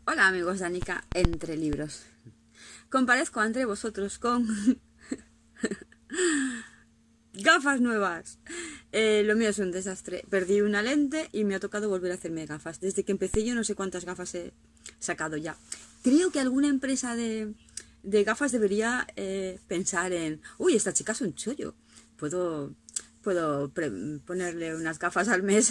Hola amigos de Anika Entre Libros. Comparezco ante vosotros con gafas nuevas. Lo mío es un desastre. Perdí una lente y me ha tocado volver a hacerme gafas. Desde que empecé yo no sé cuántas gafas he sacado ya. Creo que alguna empresa de gafas debería pensar en... Uy, esta chica es un chollo. Puedo ponerle unas gafas al mes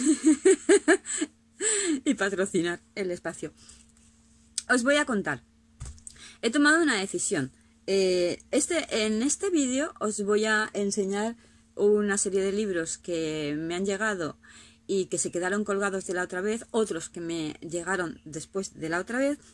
y patrocinar el espacio. Os voy a contar. He tomado una decisión. En este vídeo os voy a enseñar una serie de libros que me han llegado y que se quedaron colgados de la otra vez, otros que me llegaron después de la otra vez.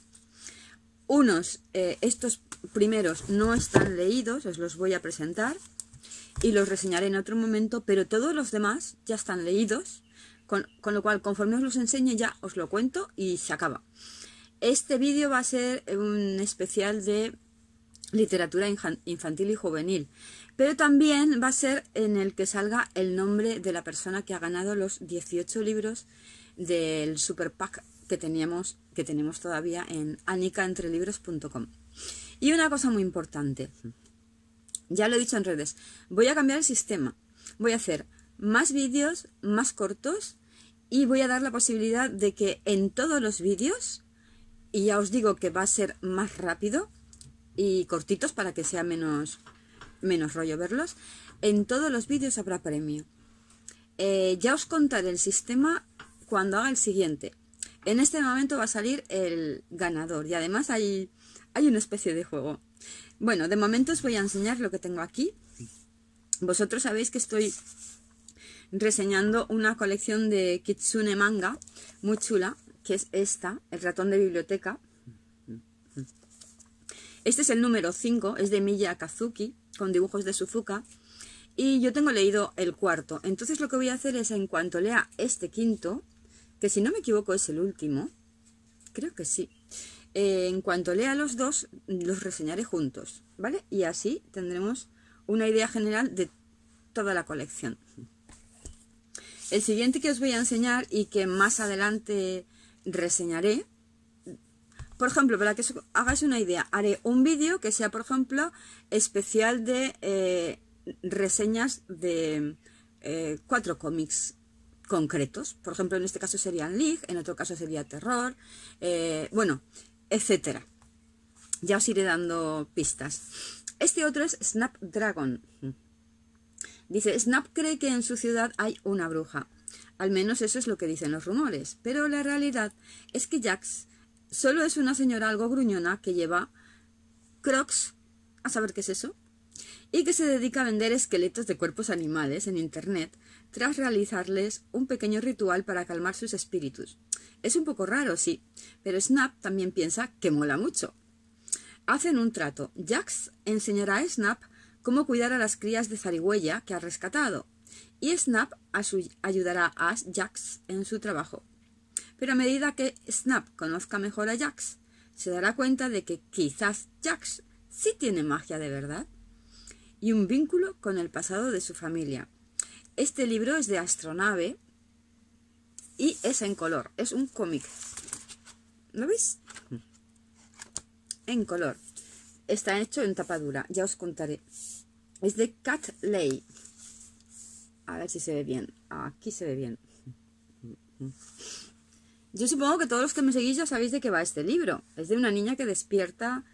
Estos primeros no están leídos, os los voy a presentar y los reseñaré en otro momento, pero todos los demás ya están leídos, con lo cual conforme os los enseñe ya os lo cuento y se acaba. Este vídeo va a ser un especial de literatura infantil y juvenil, pero también va a ser en el que salga el nombre de la persona que ha ganado los 18 libros del Super Pack que tenemos todavía en anikaentrelibros.com. Y una cosa muy importante, ya lo he dicho en redes, voy a cambiar el sistema, voy a hacer más vídeos más cortos y voy a dar la posibilidad de que en todos los vídeos, y ya os digo que va a ser más rápido y cortitos para que sea menos rollo verlos, en todos los vídeos habrá premio. Ya os contaré el sistema cuando haga el siguiente. En este momento va a salir el ganador y además hay una especie de juego. Bueno, de momento os voy a enseñar lo que tengo aquí. Vosotros sabéis que estoy reseñando una colección de Kitsune manga muy chula, que es esta, El ratón de biblioteca. Este es el número 5, es de Miya Kazuki, con dibujos de Suzuka. Y yo tengo leído el cuarto. Entonces lo que voy a hacer es, en cuanto lea este quinto, que si no me equivoco es el último, creo que sí. En cuanto lea los dos, los reseñaré juntos, ¿vale? Y así tendremos una idea general de toda la colección. El siguiente que os voy a enseñar y que más adelante reseñaré, por ejemplo, para que os hagáis una idea, haré un vídeo que sea, por ejemplo, especial de reseñas de 4 cómics concretos. Por ejemplo, en este caso serían League, en otro caso sería Terror, bueno, etcétera. Ya os iré dando pistas. Este otro es Snapdragon. Dice, Snap cree que en su ciudad hay una bruja. Al menos eso es lo que dicen los rumores. Pero la realidad es que Jax solo es una señora algo gruñona que lleva Crocs, a saber qué es eso, y que se dedica a vender esqueletos de cuerpos animales en internet tras realizarles un pequeño ritual para calmar sus espíritus. Es un poco raro, sí, pero Snap también piensa que mola mucho. Hacen un trato. Jax enseñará a Snap cómo cuidar a las crías de zarigüeya que ha rescatado, y Snap ayudará a Jax en su trabajo. Pero a medida que Snap conozca mejor a Jax, se dará cuenta de que quizás Jax sí tiene magia de verdad y un vínculo con el pasado de su familia. Este libro es de Astronave y es en color, es un cómic. ¿Lo veis? En color. Está hecho en tapadura, ya os contaré. Es de Cat Lay. A ver si se ve bien. Aquí se ve bien. Yo supongo que todos los que me seguís ya sabéis de qué va este libro. Es de una niña que despierta,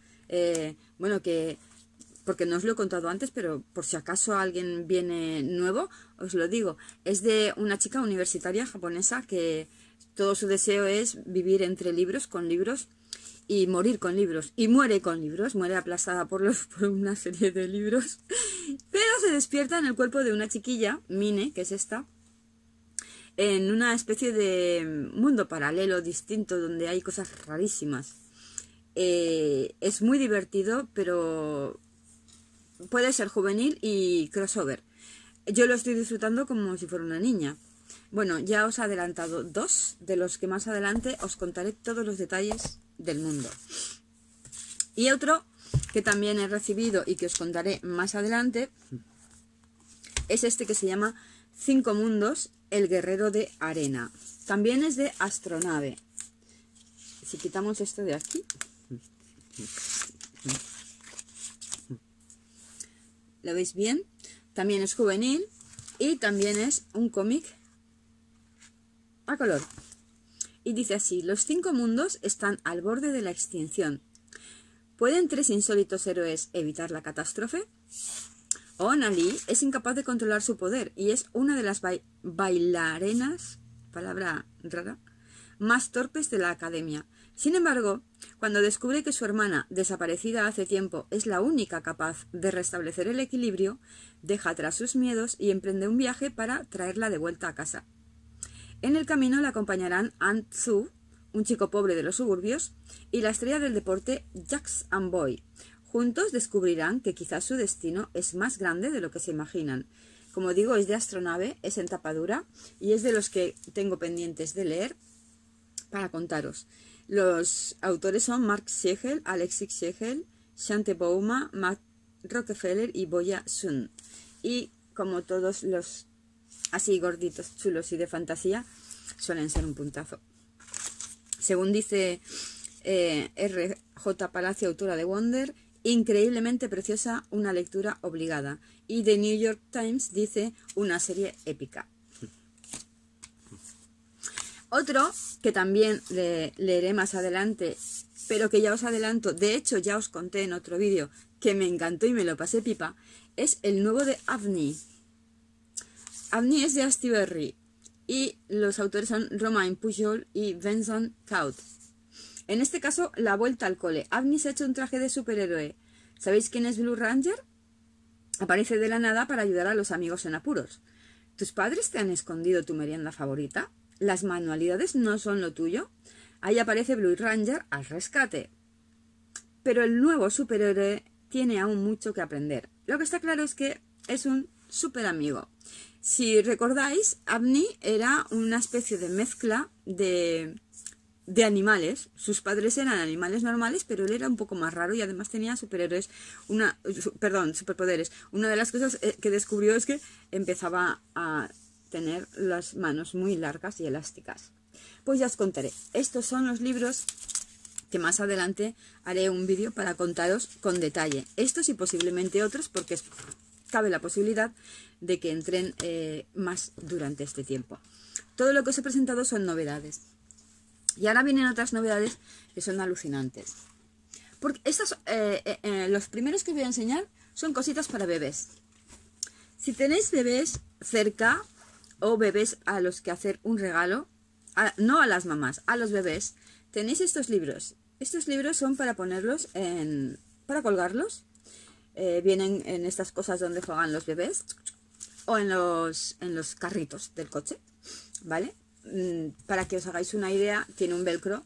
porque no os lo he contado antes, pero por si acaso alguien viene nuevo, os lo digo. Es de una chica universitaria japonesa que todo su deseo es vivir entre libros, con libros, y morir con libros. Y muere con libros, muere aplastada por una serie de libros. Pero se despierta en el cuerpo de una chiquilla, Mine, que es esta, en una especie de mundo paralelo distinto donde hay cosas rarísimas. Es muy divertido, pero puede ser juvenil y crossover. Yo lo estoy disfrutando como si fuera una niña. Bueno, ya os he adelantado 2, de los que más adelante os contaré todos los detalles del mundo. Y otro que también he recibido y que os contaré más adelante es este que se llama 5 mundos, el guerrero de arena. También es de Astronave. si quitamos esto de aquí, ¿lo veis bien? También es juvenil y también es un cómic a color. Y dice así: los 5 mundos están al borde de la extinción. ¿Pueden 3 insólitos héroes evitar la catástrofe? Onali es incapaz de controlar su poder y es una de las bailarinas, palabra rara, más torpes de la academia. Sin embargo, cuando descubre que su hermana, desaparecida hace tiempo, es la única capaz de restablecer el equilibrio, deja atrás sus miedos y emprende un viaje para traerla de vuelta a casa. En el camino le acompañarán Ant Tzu, un chico pobre de los suburbios, y la estrella del deporte Jax Amboy. Juntos descubrirán que quizás su destino es más grande de lo que se imaginan. Como digo, es de astronave, es en tapadura y es de los que tengo pendientes de leer para contaros. Los autores son Mark Schegel, Alexis Schegel, Shante Bouma, Matt Rockefeller y Boya Sun. Y como todos los así gorditos, chulos y de fantasía, suelen ser un puntazo. Según dice R.J. Palacio, autora de Wonder, increíblemente preciosa, una lectura obligada. Y The New York Times dice una serie épica. Otro que también leeré más adelante, pero que ya os adelanto, de hecho ya os conté en otro vídeo que me encantó y me lo pasé pipa, es el nuevo de Avni. Avni es de Astiberri y los autores son Romain Pujol y Vincent Caut. En este caso, la vuelta al cole. Avni se ha hecho un traje de superhéroe. ¿Sabéis quién es Blue Ranger? Aparece de la nada para ayudar a los amigos en apuros. ¿Tus padres te han escondido tu merienda favorita? ¿Las manualidades no son lo tuyo? Ahí aparece Blue Ranger al rescate. Pero el nuevo superhéroe tiene aún mucho que aprender. Lo que está claro es que es un super amigo. Si recordáis, Avni era una especie de mezcla de animales. Sus padres eran animales normales, pero él era un poco más raro y además tenía superpoderes. Una de las cosas que descubrió es que empezaba a tener las manos muy largas y elásticas. Pues ya os contaré. Estos son los libros que más adelante haré un vídeo para contaros con detalle. Estos y posiblemente otros, porque cabe la posibilidad de que entren más durante este tiempo. Todo lo que os he presentado son novedades. Y ahora vienen otras novedades que son alucinantes. Porque estos, los primeros que os voy a enseñar son cositas para bebés. Si tenéis bebés cerca o bebés a los que hacer un regalo, no a las mamás, a los bebés, tenéis estos libros. Estos libros son para ponerlos para colgarlos. Vienen en estas cosas donde juegan los bebés o en los carritos del coche, ¿vale? Para que os hagáis una idea, tiene un velcro.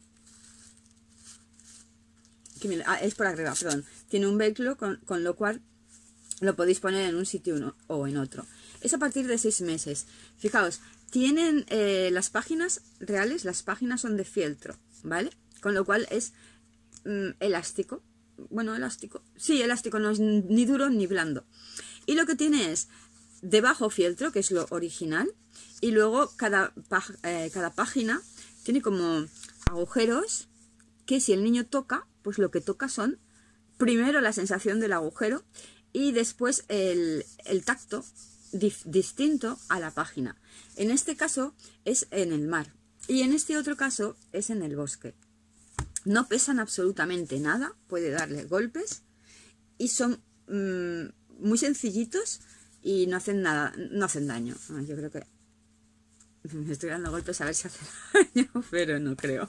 Es por arriba, perdón. Tiene un velcro con lo cual lo podéis poner en un sitio o en otro. Es a partir de 6 meses. Fijaos, tienen las páginas reales, las páginas son de fieltro, ¿vale? Con lo cual es elástico. Bueno, elástico. Sí, elástico, no es ni duro ni blando. Y lo que tiene es debajo fieltro, que es lo original, y luego cada página tiene como agujeros que si el niño toca, pues lo que toca son primero la sensación del agujero y después el tacto distinto a la página. En este caso es en el mar y en este otro caso es en el bosque. No pesan absolutamente nada, puede darle golpes y son muy sencillitos y no hacen nada, no hacen daño. Yo creo que me estoy dando golpes a ver si hace daño, pero no creo.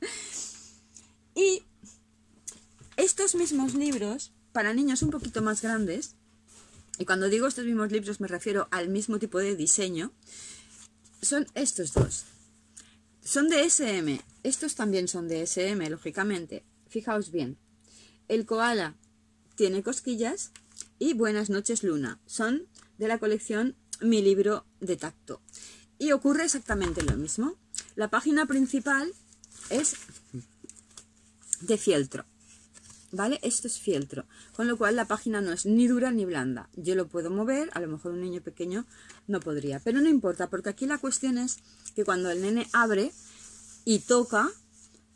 Y estos mismos libros, para niños un poquito más grandes, y cuando digo estos mismos libros me refiero al mismo tipo de diseño, son estos dos. Son de SM. Estos también son de SM, lógicamente. Fijaos bien. El koala tiene cosquillas y Buenas noches Luna. Son de la colección Mi libro de tacto. Y ocurre exactamente lo mismo. La página principal es de fieltro, ¿vale? Esto es fieltro, con lo cual la página no es ni dura ni blanda. Yo lo puedo mover, a lo mejor un niño pequeño no podría, pero no importa, porque aquí la cuestión es que cuando el nene abre y toca,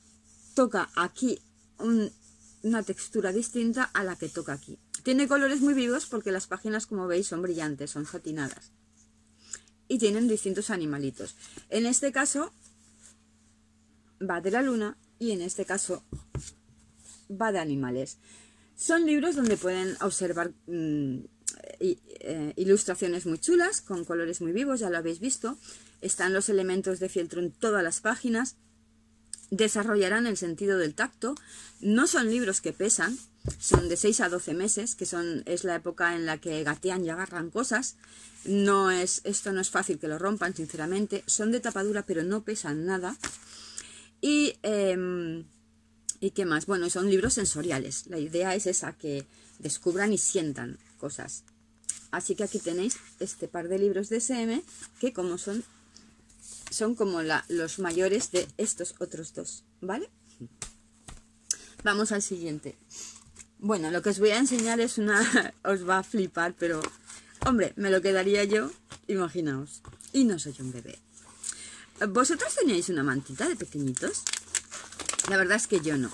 toca aquí una textura distinta a la que toca aquí. Tiene colores muy vivos porque las páginas, como veis, son brillantes, son satinadas. Y tienen distintos animalitos. En este caso va de la luna y en este caso va de animales. Son libros donde pueden observar ilustraciones muy chulas, con colores muy vivos, ya lo habéis visto. Están los elementos de fieltro en todas las páginas. Desarrollarán el sentido del tacto. No son libros que pesan, son de 6 a 12 meses, que es la época en la que gatean y agarran cosas. Esto no es fácil que lo rompan, sinceramente. Son de tapadura, pero no pesan nada. ¿Y qué más? Bueno, son libros sensoriales. La idea es esa, que descubran y sientan cosas. Así que aquí tenéis este par de libros de SM, que como son como los mayores de estos otros dos, ¿vale? Vamos al siguiente. Bueno, lo que os voy a enseñar es os va a flipar, pero, hombre, me lo quedaría yo, imaginaos. Y no soy un bebé. ¿Vosotros teníais una mantita de pequeñitos? La verdad es que yo no.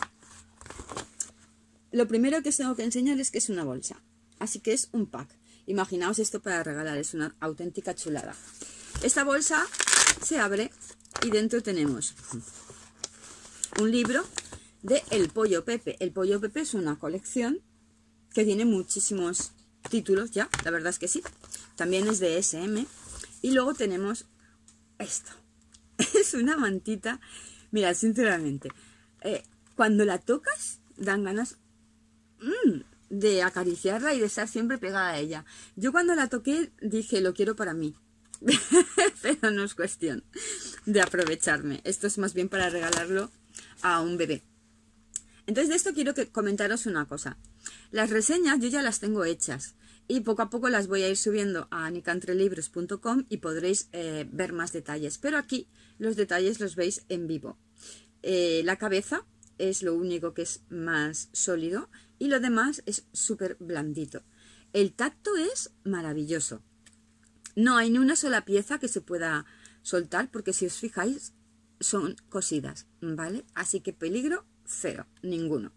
Lo primero que os tengo que enseñar es que es una bolsa. Así que es un pack. Imaginaos esto para regalar, es una auténtica chulada. Esta bolsa se abre y dentro tenemos un libro de El Pollo Pepe. El Pollo Pepe es una colección que tiene muchísimos títulos ya, la verdad es que sí. También es de SM. Y luego tenemos esto. Es una mantita. Mira, sinceramente, cuando la tocas dan ganas de acariciarla y de estar siempre pegada a ella. Yo cuando la toqué dije, lo quiero para mí. Pero no es cuestión de aprovecharme. Esto es más bien para regalarlo a un bebé. Entonces de esto quiero comentaros una cosa. Las reseñas yo ya las tengo hechas y poco a poco las voy a ir subiendo a anicantrelibros.com y podréis ver más detalles. Pero aquí los detalles los veis en vivo. La cabeza es lo único que es más sólido y lo demás es súper blandito. El tacto es maravilloso. No hay ni una sola pieza que se pueda soltar porque si os fijáis son cosidas, ¿vale? Así que peligro cero, ninguno.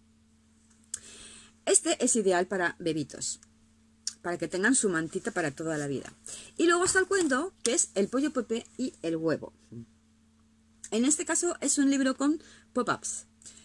Este es ideal para bebitos, para que tengan su mantita para toda la vida. Y luego está el cuento, que es El Pollo Pepe y el huevo. En este caso es un libro con pop-ups.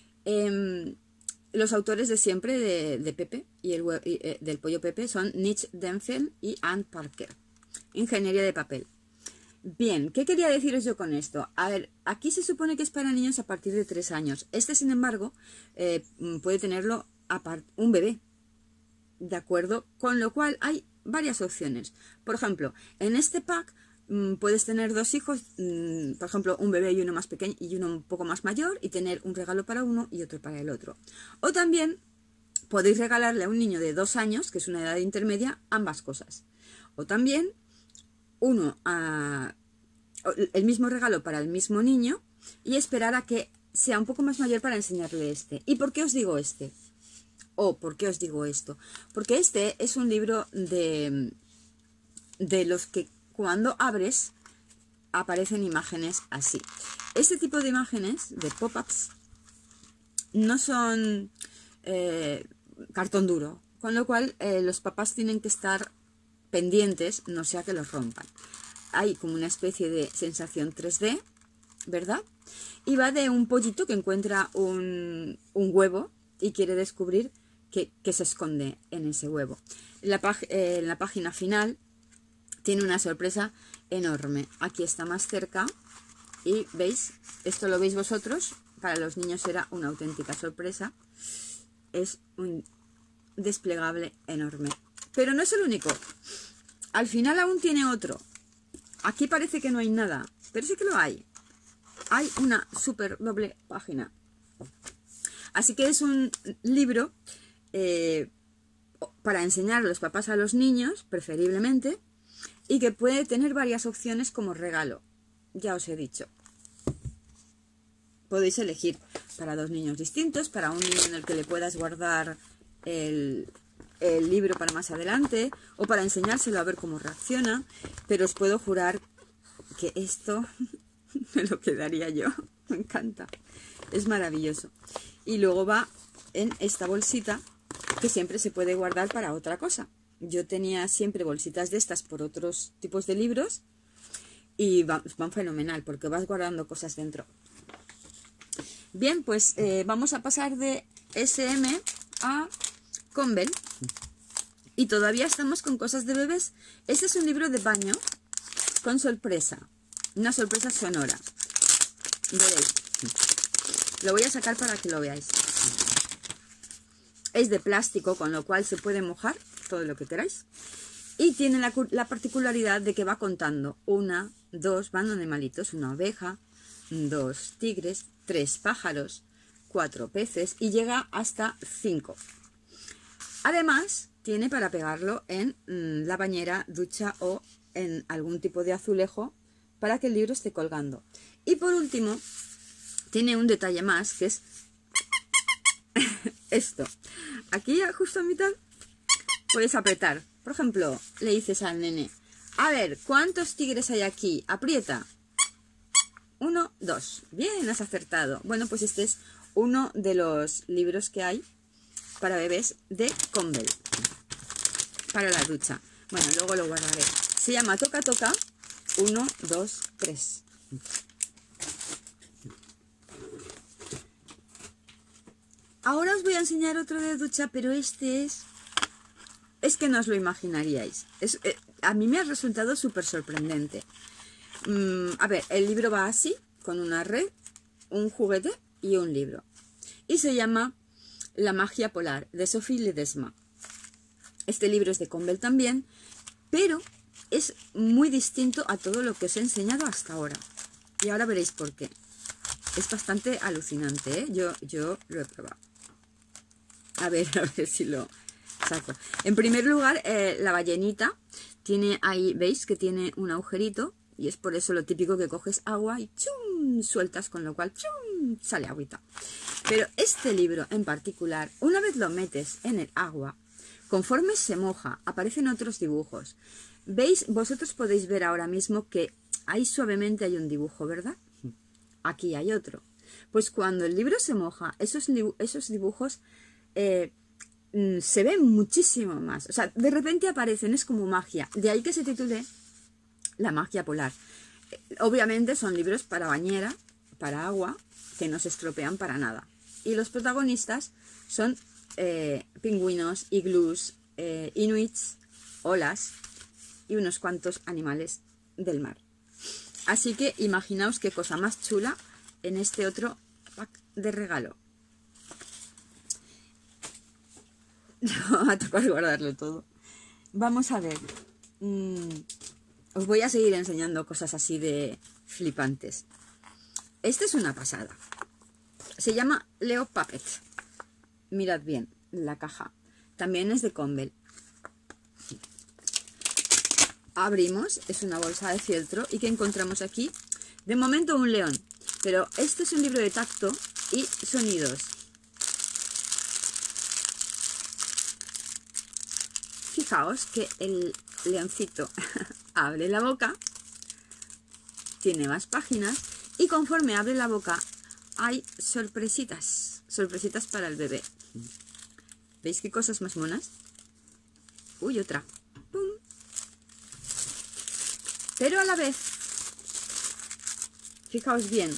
Los autores de siempre de Pepe y del Pollo Pepe son Mitch Denfeld y Ann Parker. Ingeniería de papel. Bien, ¿qué quería deciros yo con esto? A ver, aquí se supone que es para niños a partir de 3 años. Este, sin embargo, puede tenerlo un bebé. ¿De acuerdo? Con lo cual hay varias opciones. Por ejemplo, en este pack puedes tener 2 hijos, por ejemplo, un bebé y uno más pequeño y uno un poco más mayor, y tener un regalo para uno y otro para el otro. O también podéis regalarle a un niño de 2 años, que es una edad intermedia, ambas cosas. O también el mismo regalo para el mismo niño y esperar a que sea un poco más mayor para enseñarle este. ¿Y por qué os digo este? ¿Por qué os digo esto? Porque este es un libro de los que cuando abres aparecen imágenes así. Este tipo de imágenes, de pop-ups, no son cartón duro, con lo cual los papás tienen que estar pendientes, no sea que los rompan. Hay como una especie de sensación 3D, ¿verdad? Y va de un pollito que encuentra un huevo y quiere descubrir qué se esconde en ese huevo. En la página final tiene una sorpresa enorme. Aquí está más cerca y veis, esto lo veis vosotros, para los niños será una auténtica sorpresa. Es un desplegable enorme. Pero no es el único. Al final aún tiene otro. Aquí parece que no hay nada, pero sí que lo hay. Hay una súper doble página. Así que es un libro para enseñar a los papás a los niños, preferiblemente, y que puede tener varias opciones como regalo. Ya os he dicho. Podéis elegir para 2 niños distintos, para un niño en el que le puedas guardar el libro para más adelante, o para enseñárselo a ver cómo reacciona, pero os puedo jurar que esto me lo quedaría yo. Me encanta. Es maravilloso. Y luego va en esta bolsita que siempre se puede guardar para otra cosa. Yo tenía siempre bolsitas de estas por otros tipos de libros y van fenomenal porque vas guardando cosas dentro. Bien, pues vamos a pasar de SM a Convel y todavía estamos con cosas de bebés. Este es un libro de baño con sorpresa, una sorpresa sonora. Veréis, lo voy a sacar para que lo veáis. Es de plástico, con lo cual se puede mojar todo lo que queráis. Y tiene la particularidad de que va contando 1, 2, van animalitos, una oveja, 2 tigres, 3 pájaros, 4 peces y llega hasta 5. Además, tiene para pegarlo en la bañera, ducha o en algún tipo de azulejo para que el libro esté colgando. Y por último, tiene un detalle más que es esto. Aquí justo a mitad puedes apretar. Por ejemplo, le dices al nene, a ver, ¿cuántos tigres hay aquí? Aprieta. 1, 2. Bien, has acertado. Bueno, pues este es uno de los libros que hay para bebés de Convel. Para la ducha. Bueno, luego lo guardaré. Se llama Toca Toca 1, 2, 3. Ahora os voy a enseñar otro de ducha, pero este es que no os lo imaginaríais. A mí me ha resultado súper sorprendente. A ver, el libro va así, con una red, un juguete y un libro. Y se llama La magia polar, de Sophie Ledesma. Este libro es de Convel también, pero es muy distinto a todo lo que os he enseñado hasta ahora. Y ahora veréis por qué. Es bastante alucinante, ¿eh? Yo lo he probado. A ver si lo saco. En primer lugar, la ballenita tiene ahí, ¿veis? Que tiene un agujerito y es por eso lo típico que coges agua y ¡chum! Sueltas, con lo cual ¡chum! Sale agüita. Pero este libro en particular, una vez lo metes en el agua, conforme se moja, aparecen otros dibujos. ¿Veis? Vosotros podéis ver ahora mismo que ahí suavemente hay un dibujo, ¿verdad? Aquí hay otro. Pues cuando el libro se moja, esos dibujos se ven muchísimo más. O sea, de repente aparecen, es como magia. De ahí que se titule La magia polar. Obviamente son libros para bañera, para agua, que no se estropean para nada. Y los protagonistas son pingüinos, iglús, inuits, olas y unos cuantos animales del mar. Así que imaginaos qué cosa más chula en este otro pack de regalo. Va a tocar guardarlo todo. Vamos a ver. Os voy a seguir enseñando cosas así de flipantes. Este es una pasada. Se llama Leo Puppet. Mirad bien la caja. También es de Convel. Abrimos, es una bolsa de fieltro. ¿Y qué encontramos aquí? De momento un león. Pero este es un libro de tacto y sonidos. Fijaos que el leoncito abre la boca, tiene más páginas y conforme abre la boca hay sorpresitas para el bebé. ¿Veis qué cosas más monas? Uy, otra. ¡Pum! Pero a la vez, fijaos bien,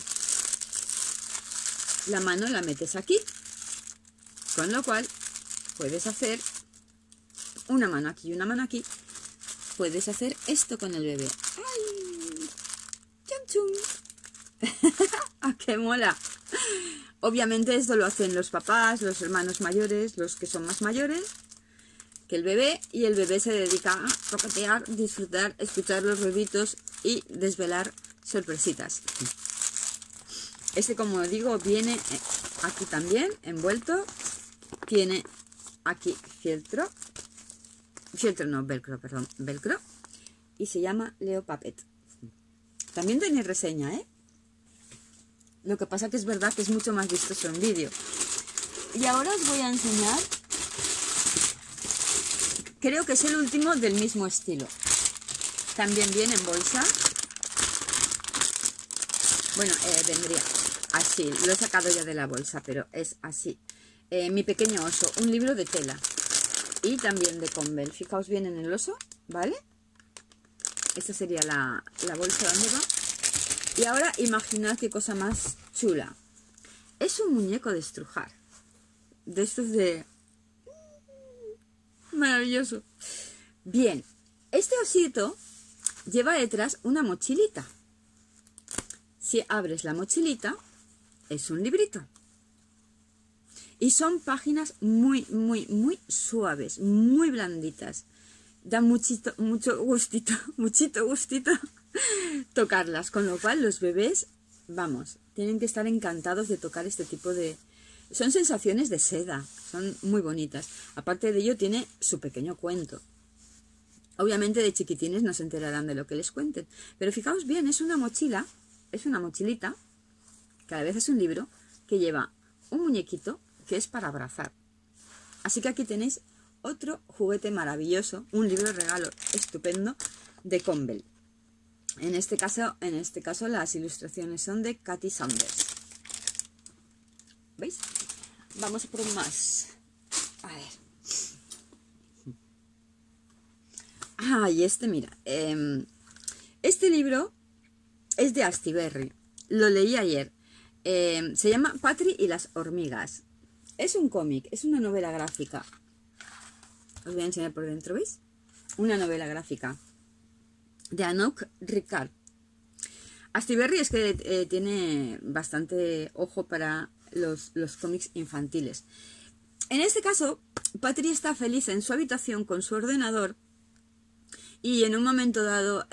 la mano la metes aquí, con lo cual puedes hacer una mano aquí y una mano aquí. Puedes hacer esto con el bebé. ¡Ay! ¡Chum, chum! ¡Ah, qué mola! Obviamente esto lo hacen los papás, los hermanos mayores, los que son más mayores que el bebé. Y el bebé se dedica a toquetear, disfrutar, escuchar los ruiditos y desvelar sorpresitas. Este, como digo, viene aquí también envuelto. Tiene aquí fieltro. Velcro, perdón, velcro. Y se llama Leo Puppet. También tiene reseña, ¿eh? Lo que pasa que es verdad que es mucho más vistoso en vídeo. Y ahora os voy a enseñar, creo que es el último del mismo estilo. También viene en bolsa. Bueno, vendría así, lo he sacado ya de la bolsa, pero es así. Mi pequeño oso, un libro de tela y también de Convel. Fijaos bien en el oso, ¿vale? Esta sería la bolsa donde va. Y ahora imaginad qué cosa más chula. Es un muñeco de estrujar. De estos de... maravilloso. Bien, este osito lleva detrás una mochilita. Si abres la mochilita, es un librito. Y son páginas muy, muy, muy suaves, muy blanditas. Da mucho gustito tocarlas. Con lo cual los bebés, vamos, tienen que estar encantados de tocar este tipo de... Son sensaciones de seda, son muy bonitas. Aparte de ello tiene su pequeño cuento. Obviamente de chiquitines no se enterarán de lo que les cuenten. Pero fijaos bien, es una mochila, es una mochilita, que a la vez es un libro, que lleva un muñequito que es para abrazar. Así que aquí tenéis otro juguete maravilloso, un libro regalo estupendo de Convel. En este caso las ilustraciones son de Katy Saunders. ¿Veis? Vamos a por más. A ver. Y mira. Este libro es de Astiberri. Lo leí ayer. Se llama Patri y las hormigas. Es un cómic, es una novela gráfica. Os voy a enseñar por dentro, ¿veis? Una novela gráfica de Anouk Ricard. Astiberri es que tiene bastante ojo para los cómics infantiles. En este caso, Patri está feliz en su habitación con su ordenador y en un momento dado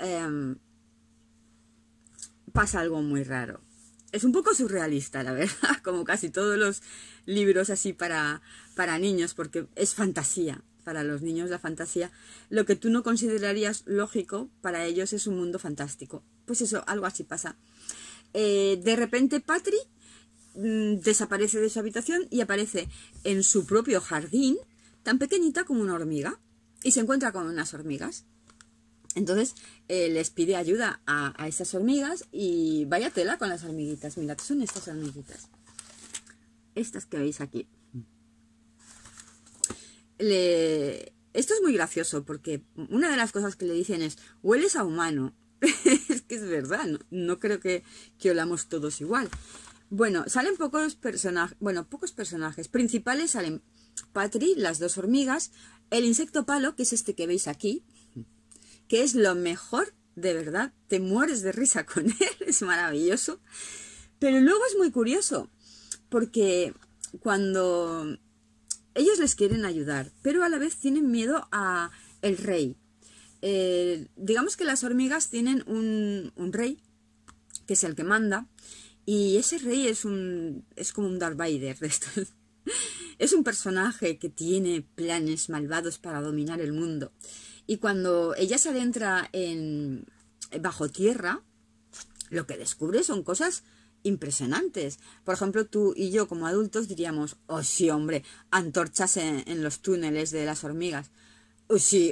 pasa algo muy raro. Es un poco surrealista, la verdad, como casi todos los libros así para niños, porque es fantasía. Para los niños la fantasía, lo que tú no considerarías lógico, para ellos es un mundo fantástico. Pues eso, algo así pasa. De repente Patri desaparece de su habitación y aparece en su propio jardín, tan pequeñita como una hormiga, y se encuentra con unas hormigas. Entonces les pide ayuda a esas hormigas y vaya tela con las hormiguitas. Mirad, son estas hormiguitas. Estas que veis aquí. Esto es muy gracioso porque una de las cosas que le dicen es: hueles a humano. Es que es verdad, no creo que olamos todos igual. Bueno, salen pocos personajes. Principales salen Patri, las dos hormigas, el insecto palo, que es este que veis aquí, que es lo mejor, de verdad, te mueres de risa con él, es maravilloso. Pero luego es muy curioso, porque cuando ellos les quieren ayudar, pero a la vez tienen miedo a el rey. Digamos que las hormigas tienen un rey, que es el que manda, y ese rey es como un Darth Vader de estos. Es un personaje que tiene planes malvados para dominar el mundo. Y cuando ella se adentra bajo tierra, lo que descubre son cosas impresionantes. Por ejemplo, tú y yo como adultos diríamos: oh sí, hombre, antorchas en los túneles de las hormigas. Oh sí,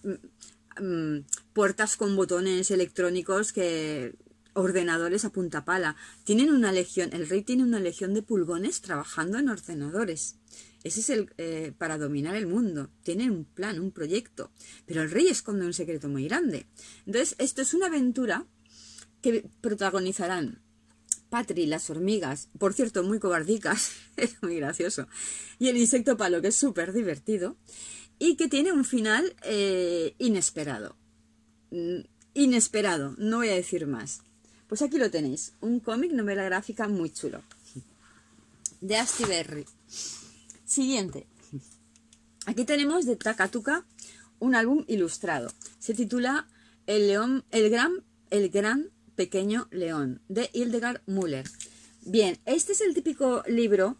puertas con botones electrónicos, ordenadores a punta pala. Tienen una legión, el rey tiene una legión de pulgones trabajando en ordenadores. Ese es para dominar el mundo. Tienen un plan, un proyecto. Pero el rey esconde un secreto muy grande. Entonces, esto es una aventura que protagonizarán Patri, las hormigas, por cierto, muy cobardicas, es muy gracioso, y el insecto palo, que es súper divertido, y que tiene un final inesperado. Inesperado, no voy a decir más. Pues aquí lo tenéis, un cómic, novela gráfica muy chulo, de Astiberri. Siguiente. Aquí tenemos de Takatuka un álbum ilustrado. Se titula El gran pequeño león, de Hildegard Müller. Bien, este es el típico libro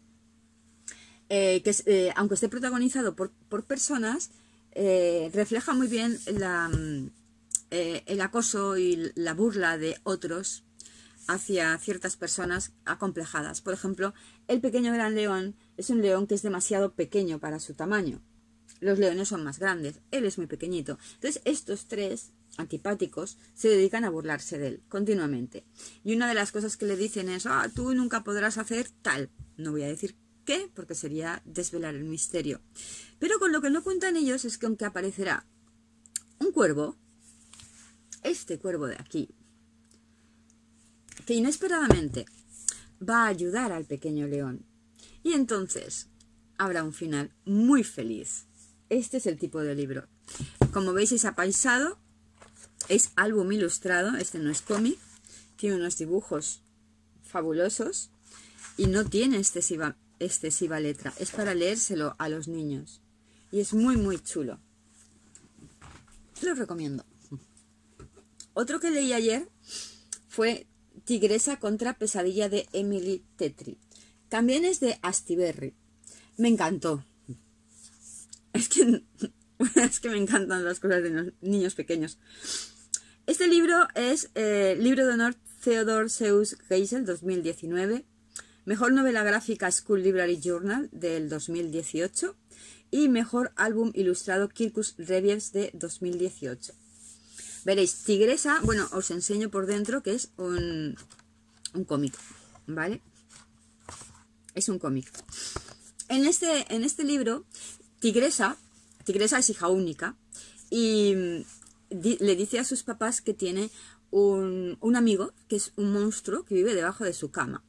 que aunque esté protagonizado por personas, refleja muy bien el acoso y la burla de otros hacia ciertas personas acomplejadas. Por ejemplo, el pequeño gran león es un león que es demasiado pequeño para su tamaño. Los leones son más grandes, él es muy pequeñito. Entonces estos tres antipáticos, se dedican a burlarse de él continuamente. Y una de las cosas que le dicen es, tú nunca podrás hacer tal. No voy a decir qué, porque sería desvelar el misterio. Pero con lo que no cuentan ellos es que aunque aparecerá un cuervo, este cuervo de aquí, que inesperadamente va a ayudar al pequeño león. Y entonces habrá un final muy feliz. Este es el tipo de libro. Como veis es apaisado, es álbum ilustrado, este no es cómic, tiene unos dibujos fabulosos y no tiene excesiva letra. Es para leérselo a los niños y es muy muy chulo. Lo recomiendo. Otro que leí ayer fue Tigresa contra Pesadilla de Emily Tetry. También es de Astiberri. Me encantó. Es que me encantan las cosas de los niños pequeños. Este libro es Libro de Honor Theodore Seuss Geisel 2019. Mejor novela gráfica School Library Journal del 2018. Y mejor álbum ilustrado Kirkus Reviews de 2018. Veréis, Tigresa, bueno, os enseño por dentro que es un cómic, ¿vale? Es un cómic. En este libro, Tigresa es hija única y le dice a sus papás que tiene un amigo que es un monstruo que vive debajo de su cama.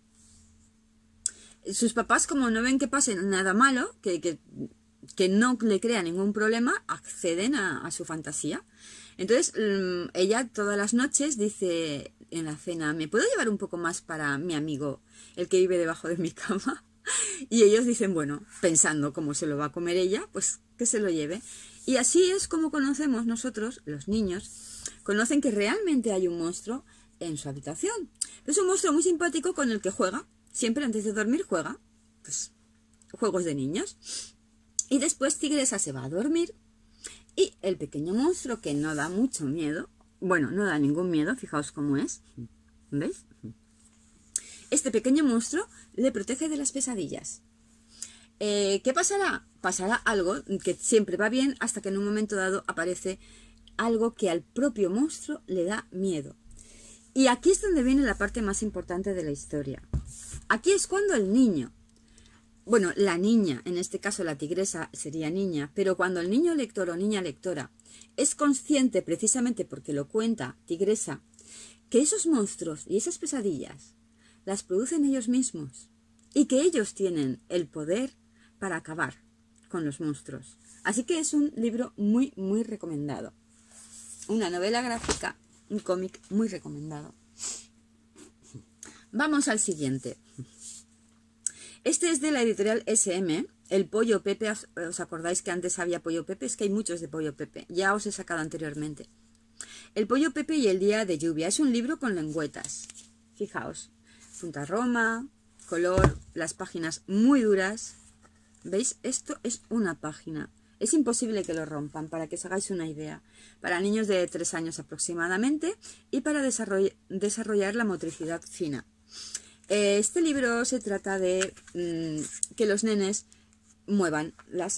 Sus papás, como no ven que pase nada malo, que no le crea ningún problema, acceden a su fantasía. Entonces, ella todas las noches dice en la cena, ¿me puedo llevar un poco más para mi amigo, el que vive debajo de mi cama? Y ellos dicen, bueno, pensando cómo se lo va a comer ella, pues que se lo lleve. Y así es como conocemos nosotros, los niños, conocen que realmente hay un monstruo en su habitación. Es un monstruo muy simpático con el que juega, siempre antes de dormir juega, pues juegos de niños. Y después Tigresa se va a dormir y el pequeño monstruo, que no da mucho miedo, bueno, no da ningún miedo, fijaos cómo es, ¿veis? Este pequeño monstruo le protege de las pesadillas. ¿Qué pasará? Pasará algo que siempre va bien hasta que en un momento dado aparece algo que al propio monstruo le da miedo. Y aquí es donde viene la parte más importante de la historia. Aquí es cuando el niño, bueno, la niña, en este caso la tigresa sería niña, pero cuando el niño lector o niña lectora es consciente, precisamente porque lo cuenta Tigresa, que esos monstruos y esas pesadillas las producen ellos mismos y que ellos tienen el poder para acabar con los monstruos. Así que es un libro muy, muy recomendado. Una novela gráfica, un cómic muy recomendado. Vamos al siguiente. Este es de la editorial SM, el Pollo Pepe. ¿Os acordáis que antes había Pollo Pepe? Es que hay muchos de Pollo Pepe, ya os he sacado anteriormente. El Pollo Pepe y el día de lluvia, es un libro con lengüetas. Fijaos, punta roma, color, las páginas muy duras. ¿Veis? Esto es una página. Es imposible que lo rompan, para que os hagáis una idea. Para niños de 3 años aproximadamente y para desarrollar la motricidad fina. Este libro se trata de que los nenes muevan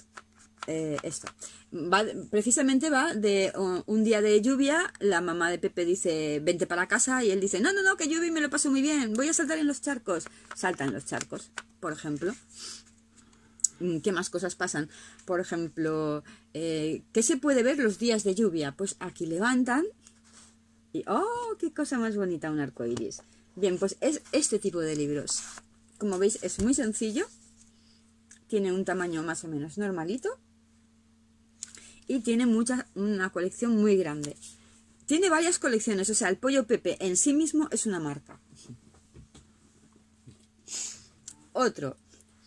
precisamente va de un día de lluvia. La mamá de Pepe dice, vente para casa, y él dice, no, que llueve y me lo paso muy bien, voy a saltar en los charcos. Saltan los charcos, por ejemplo. ¿Qué más cosas pasan? Por ejemplo, ¿qué se puede ver los días de lluvia? Pues aquí levantan y ¡oh, qué cosa más bonita! Un arco iris. Bien, pues es este tipo de libros. Como veis, es muy sencillo. Tiene un tamaño más o menos normalito. Y tiene una colección muy grande. Tiene varias colecciones. O sea, el Pollo Pepe en sí mismo es una marca. Otro.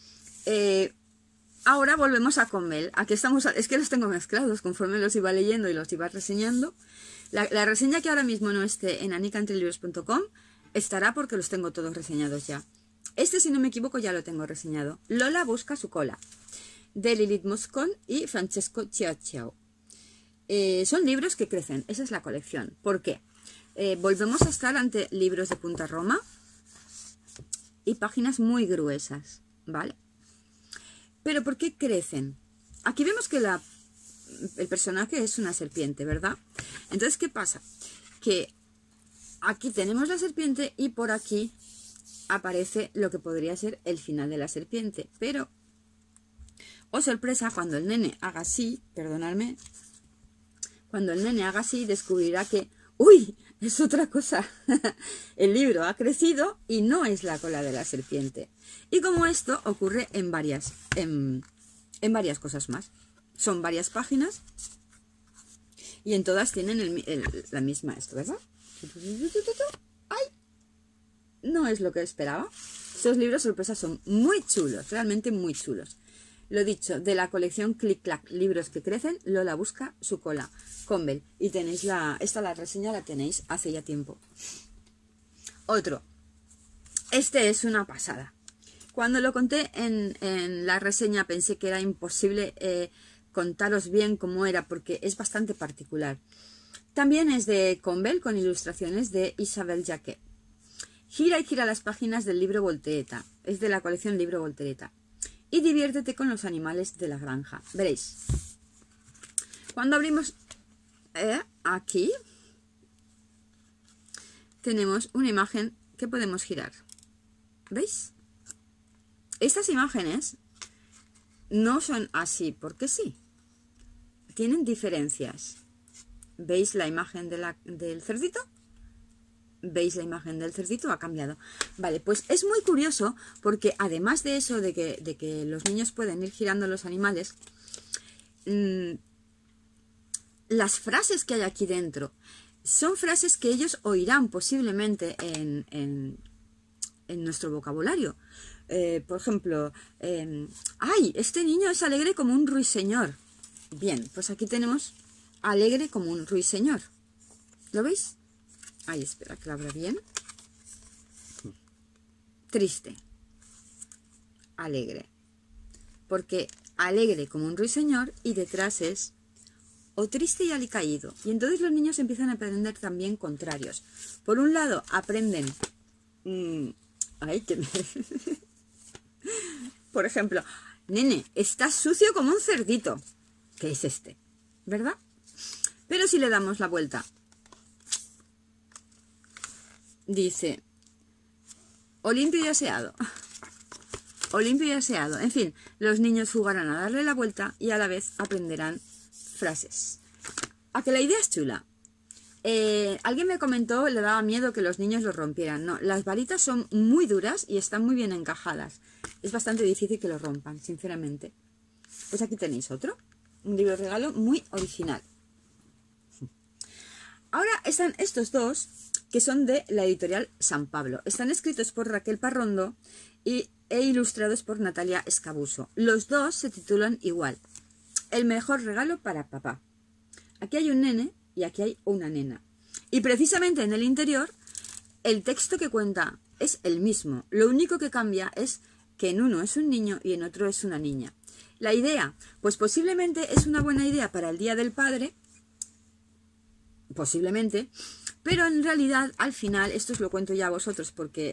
Ahora volvemos a Convel. Aquí estamos. Es que los tengo mezclados conforme los iba leyendo y los iba reseñando. La reseña que ahora mismo no esté en anicantrelibros.com estará porque los tengo todos reseñados ya. Este, si no me equivoco, ya lo tengo reseñado. Lola busca su cola, de Lilith Moscon y Francesco Ciacciao. Son libros que crecen, esa es la colección. ¿Por qué? Volvemos a estar ante libros de punta roma y páginas muy gruesas, ¿vale? Pero ¿por qué crecen? Aquí vemos que el personaje es una serpiente, ¿verdad? Entonces, ¿qué pasa? Que aquí tenemos la serpiente y por aquí aparece lo que podría ser el final de la serpiente. Pero, oh sorpresa, cuando el nene haga así, perdonadme, cuando el nene haga así descubrirá que, ¡uy!, es otra cosa. El libro ha crecido y no es la cola de la serpiente. Y como esto ocurre en varias cosas más. Son varias páginas y en todas tienen la misma esto, ¿verdad? ¡Ay! No es lo que esperaba. Estos libros sorpresas son muy chulos, realmente muy chulos. Lo dicho, de la colección Click Clack, libros que crecen, Lola busca su cola, Campbell. Y tenéis la reseña la tenéis hace ya tiempo. Otro. Este es una pasada. Cuando lo conté en la reseña pensé que era imposible contaros bien cómo era, porque es bastante particular. También es de Campbell, con ilustraciones de Isabel Jacquet. Gira y gira las páginas del libro Voltereta. Es de la colección Libro Voltereta. Y diviértete con los animales de la granja. Veréis. Cuando abrimos aquí, tenemos una imagen que podemos girar. ¿Veis? Estas imágenes no son así porque sí. Tienen diferencias. ¿Veis la imagen del cerdito? ¿Veis la imagen del cerdito? Ha cambiado. Vale, pues es muy curioso porque además de eso, de que los niños pueden ir girando los animales, las frases que hay aquí dentro son frases que ellos oirán posiblemente en nuestro vocabulario. Por ejemplo, ¡ay! Este niño es alegre como un ruiseñor. Bien, pues aquí tenemos alegre como un ruiseñor. ¿Lo veis? Ay, espera que lo abra bien. Triste. Alegre. Porque alegre como un ruiseñor y detrás es o triste y alicaído. Y entonces los niños empiezan a aprender también contrarios. Por un lado aprenden... ay, que me... Por ejemplo, nene, estás sucio como un cerdito. ¿Qué es este? ¿Verdad? Pero si le damos la vuelta... Dice, o limpio y aseado, o limpio y aseado. En fin, los niños jugarán a darle la vuelta y a la vez aprenderán frases. ¿A que la idea es chula? Alguien me comentó, le daba miedo que los niños los rompieran. No, las varitas son muy duras y están muy bien encajadas. Es bastante difícil que lo rompan, sinceramente. Pues aquí tenéis otro, un libro de regalo muy original. Ahora están estos dos, que son de la editorial San Pablo. Están escritos por Raquel Parrondo e ilustrados por Natalia Escabuso. Los dos se titulan igual, El mejor regalo para papá. Aquí hay un nene y aquí hay una nena. Y precisamente en el interior, el texto que cuenta es el mismo. Lo único que cambia es que en uno es un niño y en otro es una niña. La idea, pues posiblemente es una buena idea para el Día del Padre, posiblemente, pero en realidad al final, esto os lo cuento ya a vosotros porque,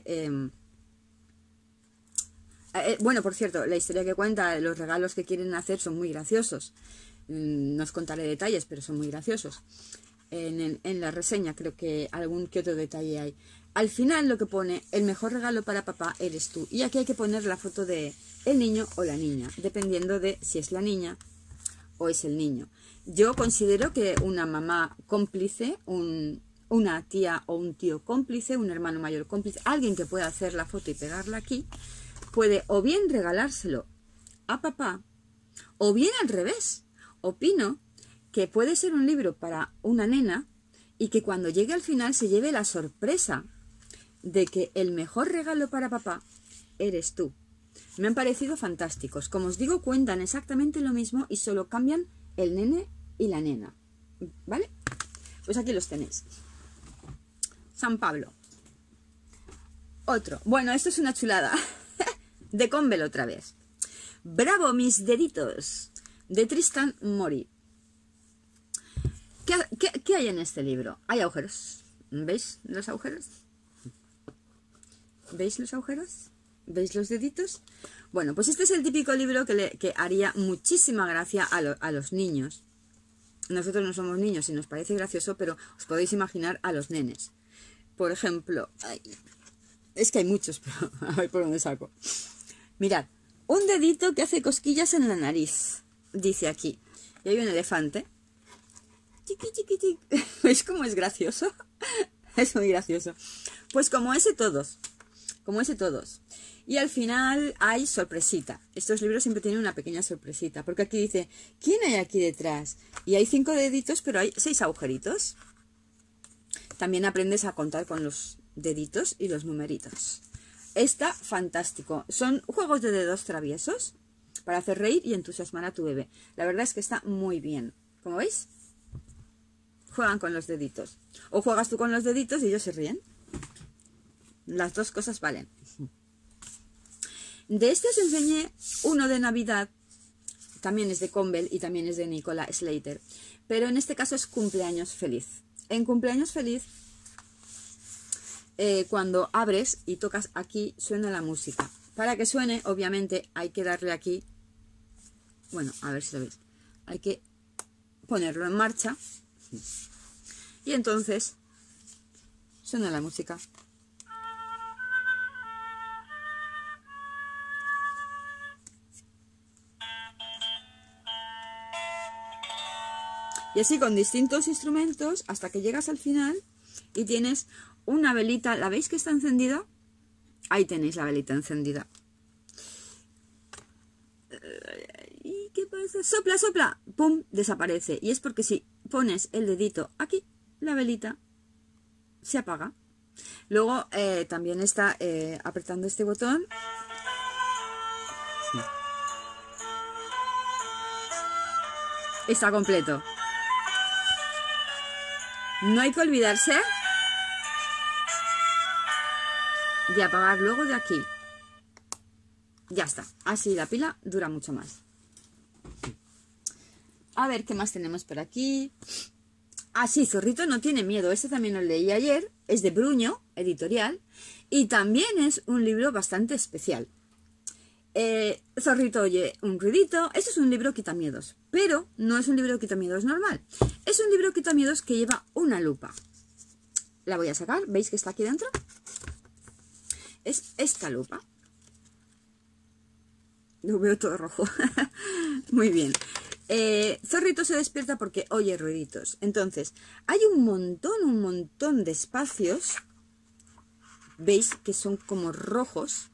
bueno, por cierto, la historia que cuenta, los regalos que quieren hacer son muy graciosos. No os contaré detalles, pero son muy graciosos. En la reseña creo que algún que otro detalle hay. Al final lo que pone, el mejor regalo para papá eres tú. Y aquí hay que poner la foto de el niño o la niña, dependiendo de si es la niña o es el niño. Yo considero que una mamá cómplice, una tía o un tío cómplice, un hermano mayor cómplice, alguien que pueda hacer la foto y pegarla aquí, puede o bien regalárselo a papá, o bien al revés. Opino que puede ser un libro para una nena y que cuando llegue al final se lleve la sorpresa de que el mejor regalo para papá eres tú. Me han parecido fantásticos. Como os digo, cuentan exactamente lo mismo y solo cambian el nene y la nena. ¿Vale? Pues aquí los tenéis. San Pablo. Otro. Bueno, esto es una chulada. De Campbell otra vez. Bravo, mis deditos. De Tristan Mori. ¿Qué hay en este libro? Hay agujeros. ¿Veis los agujeros? ¿Veis los agujeros? ¿Veis los deditos? Bueno, pues este es el típico libro que haría muchísima gracia a los niños. nosotros no somos niños y nos parece gracioso, pero os podéis imaginar a los nenes. Por ejemplo, es que hay muchos, pero a ver por dónde saco. Mirad, un dedito que hace cosquillas en la nariz, dice aquí. Y hay un elefante. Chiqui, chiqui, chiqui. ¿Veis cómo es gracioso? Es muy gracioso. Pues como ese todos. Como ese todos. Y al final hay sorpresita. Estos libros siempre tienen una pequeña sorpresita. Porque aquí dice, ¿quién hay aquí detrás? Y hay 5 deditos, pero hay 6 agujeritos. También aprendes a contar con los deditos y los numeritos. Está fantástico. Son juegos de dedos traviesos para hacer reír y entusiasmar a tu bebé. La verdad es que está muy bien. ¿Cómo veis? Juegan con los deditos. O juegas tú con los deditos y ellos se ríen. Las dos cosas valen. De este os enseñé uno de Navidad. También es de Campbell y también es de Nicola Slater. Pero en este caso es Cumpleaños Feliz. En Cumpleaños Feliz, cuando abres y tocas aquí, suena la música. Para que suene, obviamente, hay que darle aquí. Bueno, a ver si lo veis. Hay que ponerlo en marcha. Y entonces suena la música. Y así con distintos instrumentos hasta que llegas al final y tienes una velita. ¿La veis que está encendida? Ahí tenéis la velita encendida. ¿Y qué pasa? Sopla, sopla. ¡Pum! Desaparece. Y es porque si pones el dedito aquí, la velita se apaga. Luego también está apretando este botón. Está completo. No hay que olvidarse de apagar luego de aquí. Ya está. Así la pila dura mucho más. A ver, ¿qué más tenemos por aquí? Ah, sí, Zorrito no tiene miedo. Este también lo leí ayer. Es de Bruño, editorial. Y también es un libro bastante especial. Zorrito oye un ruidito. Este es un libro quitamiedos. Pero no es un libro quitamiedos normal. Es un libro quitamiedos que lleva una lupa. La voy a sacar. ¿Veis que está aquí dentro? Es esta lupa. Lo veo todo rojo. Muy bien. Zorrito se despierta porque oye ruiditos. Entonces, hay un montón de espacios. ¿Veis que son como rojos?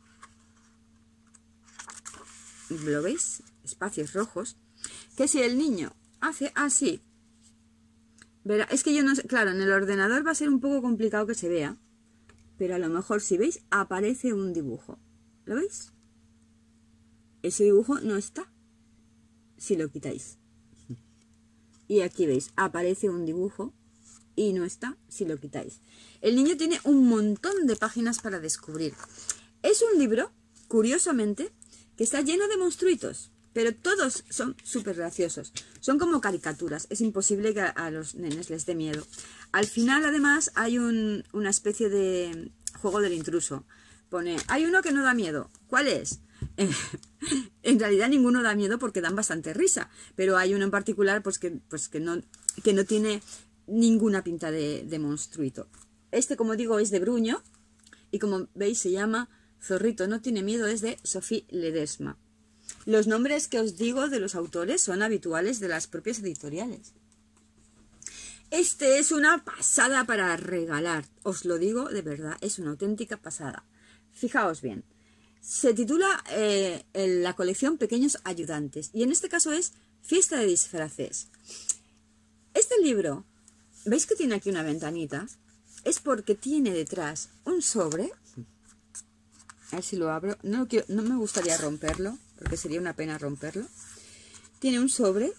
¿Lo veis? Espacios rojos. Que si el niño hace así, verá, es que yo no sé, claro, en el ordenador va a ser un poco complicado que se vea. Pero a lo mejor si veis, aparece un dibujo. ¿Lo veis? Ese dibujo no está si lo quitáis. Y aquí veis, aparece un dibujo y no está si lo quitáis. El niño tiene un montón de páginas para descubrir. Es un libro, curiosamente, que está lleno de monstruitos, pero todos son súper graciosos. Son como caricaturas, es imposible que a los nenes les dé miedo. Al final, además, hay una especie de juego del intruso. Pone, hay uno que no da miedo. ¿Cuál es? En realidad ninguno da miedo porque dan bastante risa, pero hay uno en particular pues que no tiene ninguna pinta de monstruito. Este, como digo, es de Bruño y como veis se llama Zorrito no tiene miedo, es de Sophie Ledesma. Los nombres que os digo de los autores son habituales de las propias editoriales. Este es una pasada para regalar, os lo digo de verdad, es una auténtica pasada. Fijaos bien. Se titula la colección Pequeños Ayudantes y en este caso es Fiesta de Disfraces. Este libro, ¿veis que tiene aquí una ventanita? Es porque tiene detrás un sobre. A ver si lo abro. No me gustaría romperlo porque sería una pena romperlo. Tiene un sobre.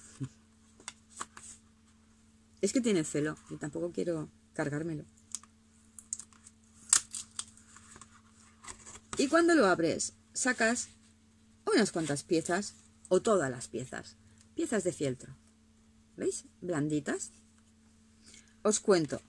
Es que tiene celo y tampoco quiero cargármelo. Y cuando lo abres, sacas unas cuantas piezas, o todas las piezas. Piezas de fieltro. ¿Veis? Blanditas. Os cuento.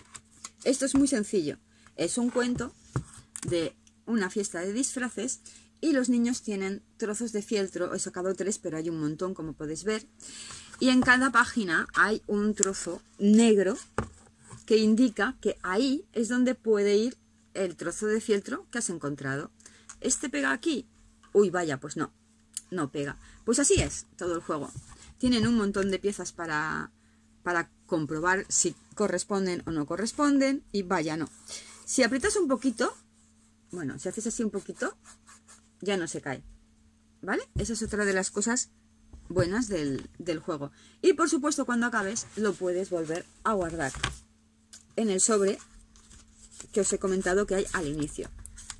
Esto es muy sencillo. Es un cuento de una fiesta de disfraces y los niños tienen trozos de fieltro. He sacado 3, pero hay un montón, como podéis ver. Y en cada página hay un trozo negro que indica que ahí es donde puede ir el trozo de fieltro que has encontrado. ¿Este pega aquí? Uy, vaya, pues no, no pega. Pues así es todo el juego. Tienen un montón de piezas para comprobar si corresponden o no corresponden. Y vaya, no. Si aprietas un poquito, bueno, si haces así un poquito, ya no se cae, ¿vale? Esa es otra de las cosas buenas del juego. Y por supuesto, cuando acabes, lo puedes volver a guardar en el sobre que os he comentado que hay al inicio.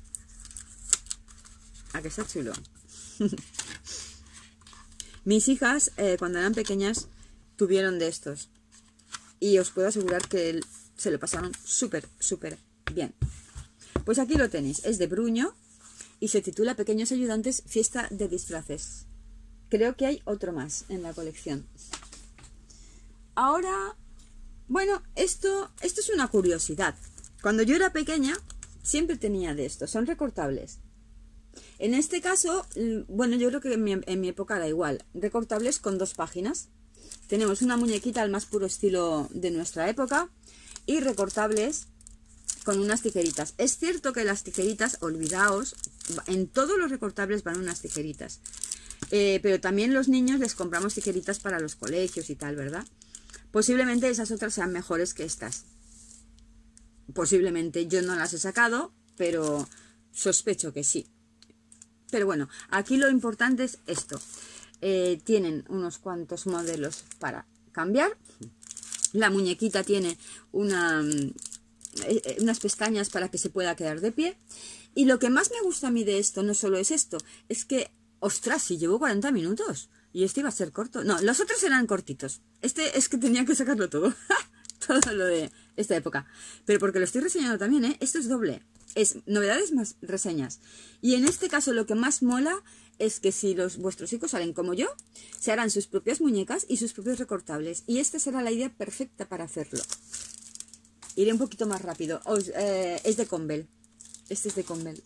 ¿A que está chulo? Mis hijas, cuando eran pequeñas, tuvieron de estos. Y os puedo asegurar que se lo pasaron súper, súper bien. Pues aquí lo tenéis. Es de Bruño y se titula Pequeños Ayudantes, Fiesta de Disfraces. Creo que hay otro más en la colección. Ahora, bueno, esto es una curiosidad. Cuando yo era pequeña, siempre tenía de estos. Son recortables. En este caso, bueno, yo creo que en mi época era igual. Recortables con 2 páginas. Tenemos una muñequita al más puro estilo de nuestra época y recortables con unas tijeritas. Es cierto que las tijeritas, olvidaos, en todos los recortables van unas tijeritas. Pero también los niños les compramos tijeritas para los colegios y tal, ¿verdad? Posiblemente esas otras sean mejores que estas. Posiblemente, yo no las he sacado, pero sospecho que sí. Pero bueno, aquí lo importante es esto. Tienen unos cuantos modelos para cambiar. La muñequita tiene unas pestañas para que se pueda quedar de pie. Y lo que más me gusta a mí de esto no solo es esto, es que, ostras, si llevo 40 minutos y este iba a ser corto. No, los otros eran cortitos. Este es que tenía que sacarlo todo. Todo lo de esta época. Pero porque lo estoy reseñando también, ¿eh? Esto es doble. Es novedades más reseñas. Y en este caso lo que más mola es que si vuestros hijos salen como yo, se harán sus propias muñecas y sus propios recortables. Y esta será la idea perfecta para hacerlo. Iré un poquito más rápido. Es de Conbel. Este es de Conbel.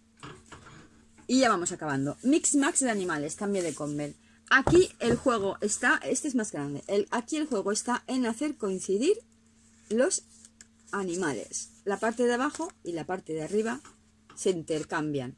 Y ya vamos acabando. Mix Max de animales, también de Conbel. Aquí el juego está, este es más grande. Aquí el juego está en hacer coincidir los animales. La parte de abajo y la parte de arriba se intercambian.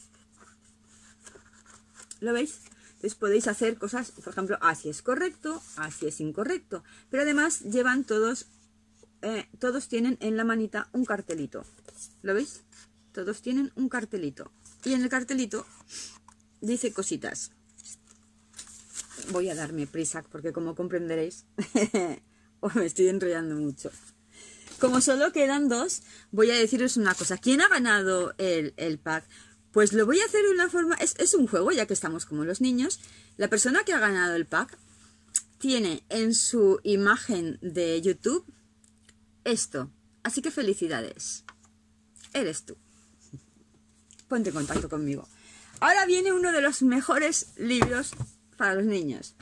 ¿Lo veis? Entonces podéis hacer cosas, por ejemplo, así es correcto, así es incorrecto. Pero además llevan todos tienen en la manita un cartelito. ¿Lo veis? Todos tienen un cartelito. Y en el cartelito dice cositas. Voy a darme prisa porque, como comprenderéis, me estoy enrollando mucho. Como solo quedan 2, voy a deciros una cosa. ¿Quién ha ganado el pack? Pues lo voy a hacer de una forma... Es un juego, ya que estamos como los niños. La persona que ha ganado el pack tiene en su imagen de YouTube esto. Así que felicidades. Eres tú. Ponte en contacto conmigo. Ahora viene uno de los mejores libros para los niños.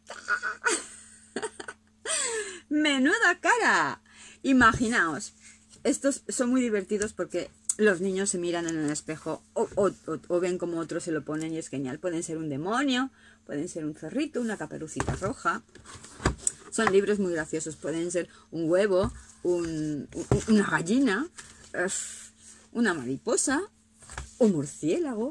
¡Menuda cara! Imaginaos, estos son muy divertidos porque los niños se miran en el espejo o ven como otros se lo ponen y es genial. Pueden ser un demonio, pueden ser un zorrito, una caperucita roja. Son libros muy graciosos. Pueden ser un huevo, una gallina, una mariposa, un murciélago.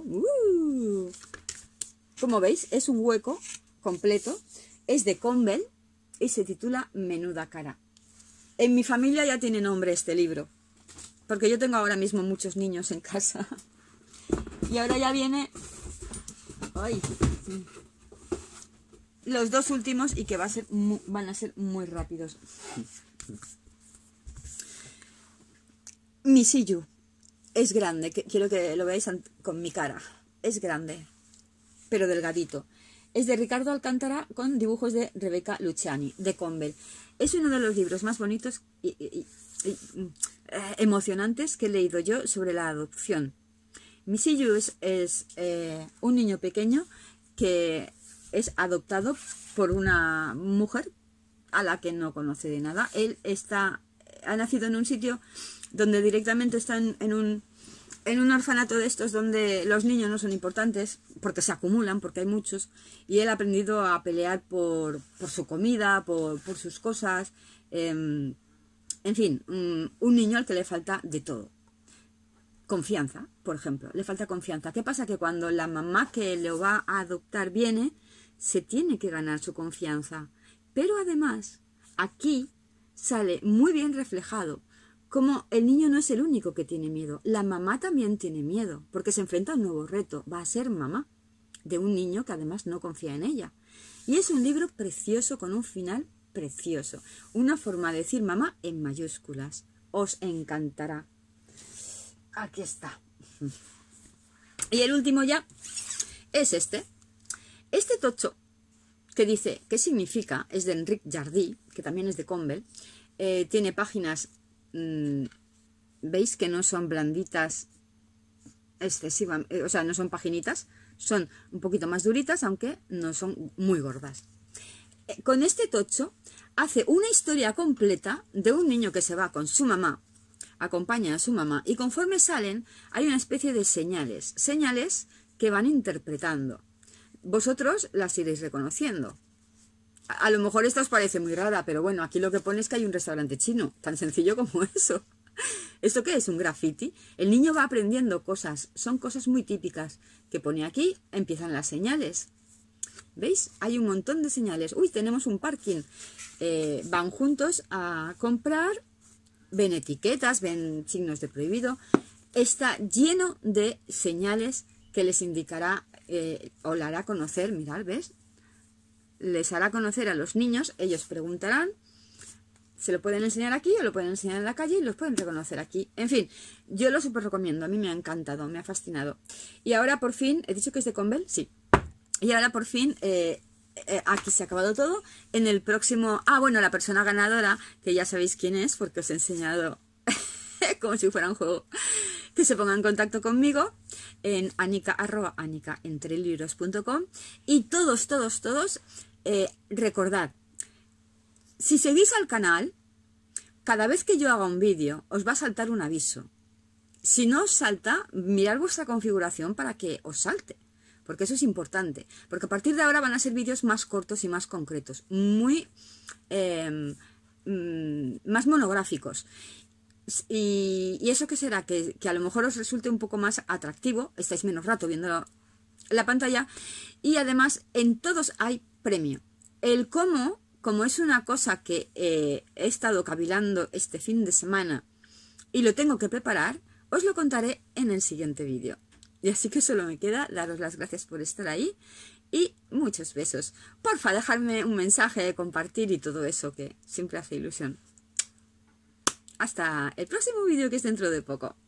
Como veis, es un hueco completo. Es de Conbel y se titula Menuda cara. En mi familia ya tiene nombre este libro, porque yo tengo ahora mismo muchos niños en casa. Y ahora ya viene... ¡Ay! Los 2 últimos y que van a ser muy rápidos. Misiyu es grande, quiero que lo veáis con mi cara. Es grande, pero delgadito. Es de Ricardo Alcántara con dibujos de Rebeca Luciani, de Conbel. Es uno de los libros más bonitos y emocionantes que he leído yo sobre la adopción. Misiyu es un niño pequeño que es adoptado por una mujer a la que no conoce de nada. Él ha nacido en un sitio donde directamente está en en un orfanato de estos donde los niños no son importantes, porque se acumulan, porque hay muchos, y él ha aprendido a pelear por su comida, por sus cosas, en fin, un niño al que le falta de todo. Confianza, por ejemplo, le falta confianza. ¿Qué pasa? Que cuando la mamá que lo va a adoptar viene, se tiene que ganar su confianza. Pero además, aquí sale muy bien reflejado como el niño no es el único que tiene miedo. La mamá también tiene miedo, porque se enfrenta a un nuevo reto. Va a ser mamá de un niño que además no confía en ella. Y es un libro precioso, con un final precioso. Una forma de decir mamá en mayúsculas. Os encantará. Aquí está. Y el último ya es este. Este tocho que dice ¿qué significa? Es de Enric Jardí, que también es de Convel. Tiene páginas, veis que no son blanditas excesivamente, o sea, no son paginitas, son un poquito más duritas, aunque no son muy gordas. Con este tocho hace una historia completa de un niño que se va con su mamá, acompaña a su mamá, y conforme salen hay una especie de señales que van interpretando. Vosotros las iréis reconociendo. A lo mejor esta os parece muy rara, pero bueno, aquí lo que pone es que hay un restaurante chino, tan sencillo como eso. ¿Esto qué es? ¿Un graffiti? El niño va aprendiendo cosas, son cosas muy típicas que pone aquí, empiezan las señales. ¿Veis? Hay un montón de señales. Uy, tenemos un parking. Van juntos a comprar, ven etiquetas, ven signos de prohibido. Está lleno de señales que les indicará o le hará conocer, mirad, ¿ves? Les hará conocer a los niños, ellos preguntarán, se lo pueden enseñar aquí o lo pueden enseñar en la calle y los pueden reconocer aquí. En fin, yo lo súper recomiendo, a mí me ha encantado, me ha fascinado. Y ahora por fin, ¿he dicho que es de Convel? Sí. Y ahora por fin, aquí se ha acabado todo. En el próximo, bueno, la persona ganadora, que ya sabéis quién es porque os he enseñado como si fuera un juego, que se ponga en contacto conmigo en anica@anicaentrelibros.com. Y todos, recordad, si seguís al canal, cada vez que yo haga un vídeo os va a saltar un aviso. Si no os salta, mirad vuestra configuración para que os salte, porque eso es importante, porque a partir de ahora van a ser vídeos más cortos y más concretos, muy más monográficos. Y eso qué será, que a lo mejor os resulte un poco más atractivo, estáis menos rato viendo la pantalla, y además en todos hay premio. El como es una cosa que he estado cavilando este fin de semana y lo tengo que preparar, os lo contaré en el siguiente vídeo. Y así que solo me queda daros las gracias por estar ahí y muchos besos. Porfa, dejarme un mensaje, compartir y todo eso que siempre hace ilusión. Hasta el próximo vídeo, que es dentro de poco.